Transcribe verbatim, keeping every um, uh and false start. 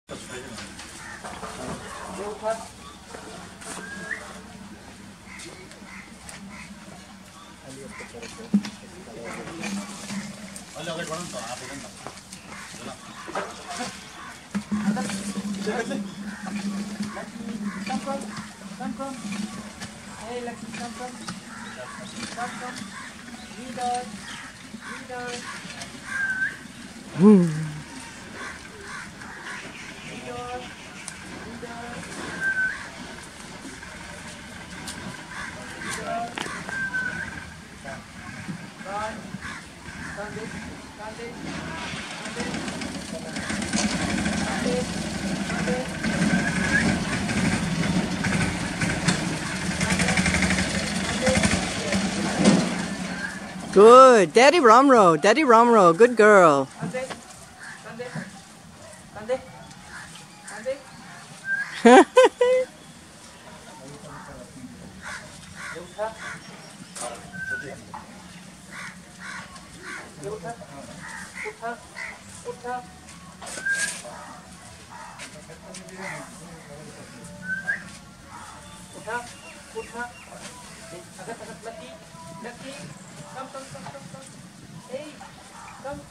Hey, Lucky, come from. Come from. Leader. Leader. Hmm. Leader. Leader. Leader. Run. Run this. Run this. Run this. Run this. Run this. Good. Daddy Romro. Daddy Romro. Good girl. Kande. Kande. Kande. Kande. Uttha. Uttha. Uttha. Uttha. Uttha. Uttha. Agat, agat, Lucky. Lucky. Come, come, come, come, come. Hey, come.